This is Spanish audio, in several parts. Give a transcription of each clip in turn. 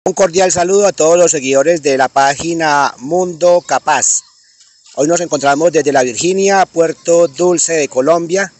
Un cordial saludo a todos los seguidores de la página Mundo Capaz. Hoy nos encontramos desde la Virginia, Puerto Dulce de Colombia,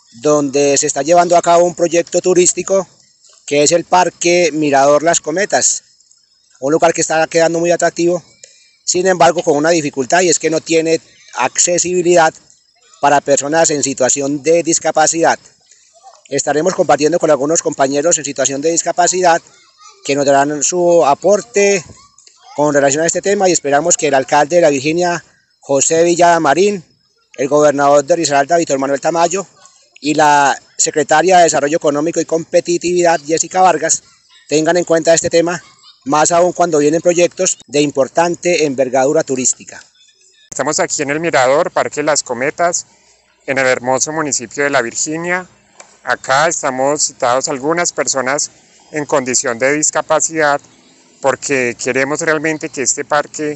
donde se está llevando a cabo un proyecto turístico que es el Parque Mirador Las Cometas, un lugar que está quedando muy atractivo, sin embargo con una dificultad, y es que no tiene accesibilidad para personas en situación de discapacidad. Estaremos compartiendo con algunos compañeros en situación de discapacidad que nos darán su aporte con relación a este tema, y esperamos que el alcalde de la Virginia, José Villamarín, el gobernador de Risaralda, Víctor Manuel Tamayo, y la secretaria de Desarrollo Económico y Competitividad, Jessica Vargas, tengan en cuenta este tema, más aún cuando vienen proyectos de importante envergadura turística. Estamos aquí en el Mirador, Parque Las Cometas, en el hermoso municipio de La Virginia. Acá estamos citados algunas personas en condición de discapacidad porque queremos realmente que este parque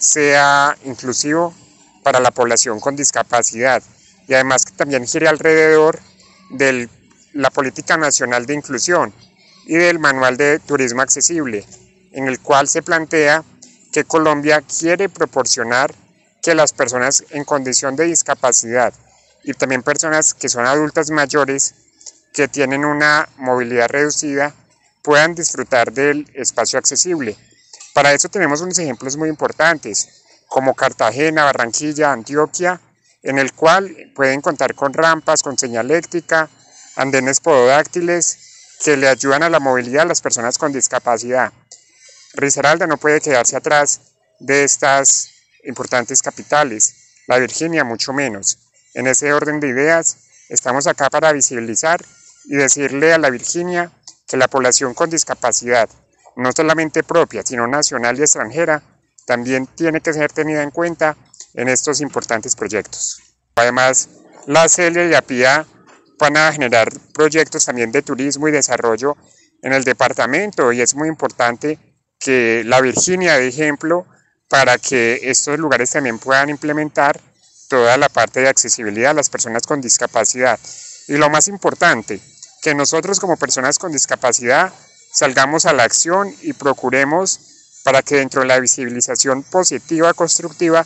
sea inclusivo para la población con discapacidad y además que también gire alrededor de la Política Nacional de Inclusión y del Manual de Turismo Accesible, en el cual se plantea que Colombia quiere proporcionar que las personas en condición de discapacidad y también personas que son adultas mayores que tienen una movilidad reducida puedan disfrutar del espacio accesible. Para eso tenemos unos ejemplos muy importantes, como Cartagena, Barranquilla, Antioquia, en el cual pueden contar con rampas, con señaléctrica, andenes pododáctiles que le ayudan a la movilidad a las personas con discapacidad. Risaralda no puede quedarse atrás de estas importantes capitales, la Virginia mucho menos. En ese orden de ideas, estamos acá para visibilizar y decirle a la Virginia que la población con discapacidad, no solamente propia, sino nacional y extranjera, también tiene que ser tenida en cuenta en estos importantes proyectos. Además, la CELIA y la PIA van a generar proyectos también de turismo y desarrollo en el departamento, y es muy importante que la Virginia dé ejemplo para que estos lugares también puedan implementar toda la parte de accesibilidad a las personas con discapacidad. Y lo más importante, que nosotros como personas con discapacidad salgamos a la acción y procuremos para que dentro de la visibilización positiva, constructiva,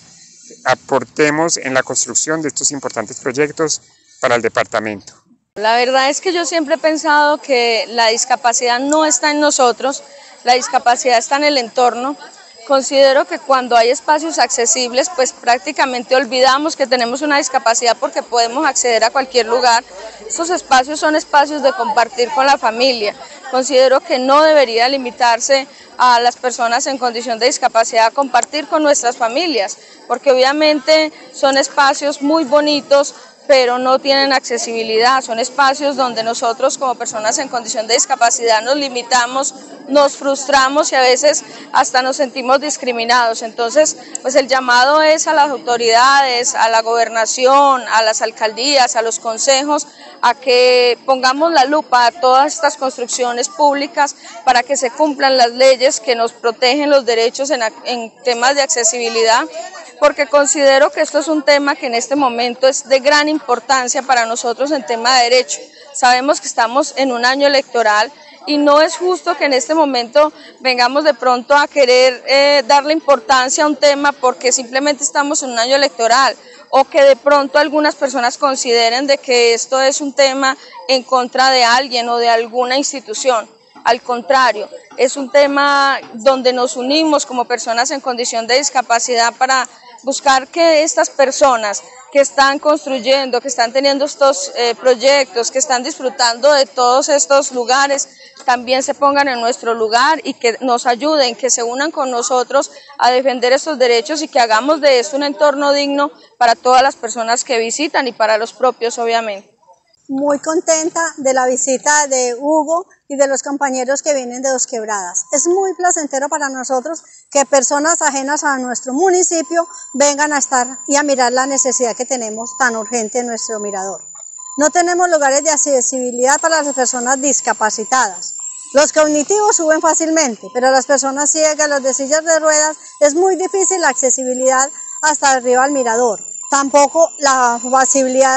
aportemos en la construcción de estos importantes proyectos para el departamento. La verdad es que yo siempre he pensado que la discapacidad no está en nosotros, la discapacidad está en el entorno. Considero que cuando hay espacios accesibles, pues prácticamente olvidamos que tenemos una discapacidad porque podemos acceder a cualquier lugar. Estos espacios son espacios de compartir con la familia. Considero que no debería limitarse a las personas en condición de discapacidad a compartir con nuestras familias, porque obviamente son espacios muy bonitos, pero no tienen accesibilidad, son espacios donde nosotros como personas en condición de discapacidad nos limitamos, nos frustramos y a veces hasta nos sentimos discriminados. Entonces, pues el llamado es a las autoridades, a la gobernación, a las alcaldías, a los consejos, a que pongamos la lupa a todas estas construcciones públicas para que se cumplan las leyes que nos protegen los derechos en temas de accesibilidad, porque considero que esto es un tema que en este momento es de gran importancia para nosotros en tema de derecho. Sabemos que estamos en un año electoral y no es justo que en este momento vengamos de pronto a querer darle importancia a un tema porque simplemente estamos en un año electoral, o que de pronto algunas personas consideren de que esto es un tema en contra de alguien o de alguna institución. Al contrario, es un tema donde nos unimos como personas en condición de discapacidad para buscar que estas personas que están construyendo, que están teniendo estos proyectos, que están disfrutando de todos estos lugares, también se pongan en nuestro lugar y que nos ayuden, que se unan con nosotros a defender estos derechos y que hagamos de esto un entorno digno para todas las personas que visitan y para los propios, obviamente. Muy contenta de la visita de Hugo y de los compañeros que vienen de Dos Quebradas. Es muy placentero para nosotros que personas ajenas a nuestro municipio vengan a estar y a mirar la necesidad que tenemos tan urgente en nuestro mirador. No tenemos lugares de accesibilidad para las personas discapacitadas. Los cognitivos suben fácilmente, pero las personas ciegas, los de sillas de ruedas, es muy difícil la accesibilidad hasta arriba al mirador. Tampoco la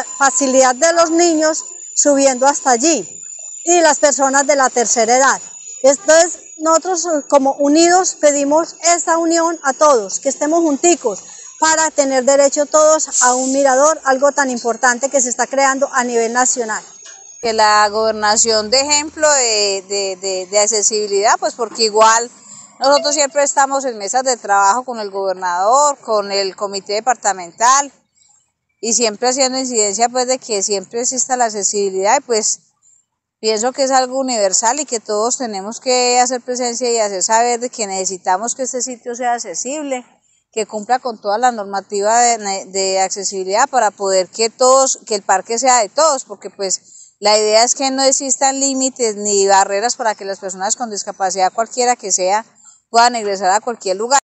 facilidad de los niños subiendo hasta allí y las personas de la tercera edad. Entonces nosotros como unidos pedimos esta unión a todos, que estemos junticos para tener derecho todos a un mirador, algo tan importante que se está creando a nivel nacional. Que la gobernación de ejemplo de accesibilidad, pues porque igual nosotros siempre estamos en mesas de trabajo con el gobernador, con el comité departamental y siempre haciendo incidencia pues de que siempre exista la accesibilidad y pues pienso que es algo universal y que todos tenemos que hacer presencia y hacer saber de que necesitamos que este sitio sea accesible, que cumpla con toda la normativa de accesibilidad para poder que el parque sea de todos, porque pues la idea es que no existan límites ni barreras para que las personas con discapacidad cualquiera que sea puedan ingresar a cualquier lugar.